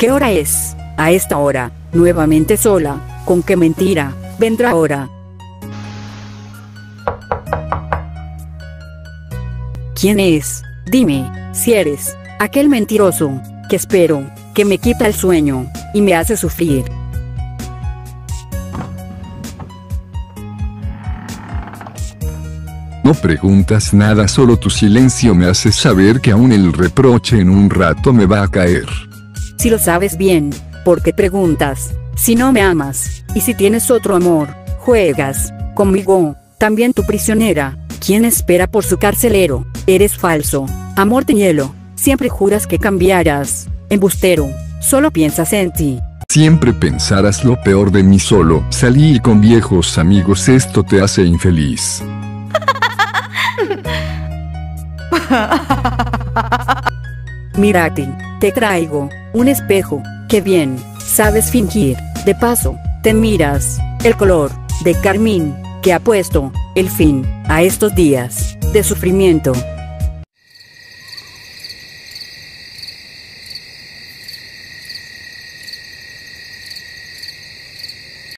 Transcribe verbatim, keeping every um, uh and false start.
¿Qué hora es? A esta hora, nuevamente sola. ¿Con qué mentira vendrá ahora? ¿Quién es? Dime, si eres aquel mentiroso que espero, que me quita el sueño y me hace sufrir. No preguntas nada, solo tu silencio me hace saber que aún el reproche en un rato me va a caer. Si lo sabes bien, ¿por qué preguntas? Si no me amas, y si tienes otro amor, juegas conmigo, también tu prisionera. ¿Quién espera por su carcelero? Eres falso, amor de hielo, siempre juras que cambiarás. Embustero, solo piensas en ti. Siempre pensarás lo peor de mí, solo salí con viejos amigos, esto te hace infeliz. Mírate, te traigo un espejo, que bien sabes fingir. De paso, te miras el color de carmín que ha puesto el fin a estos días de sufrimiento.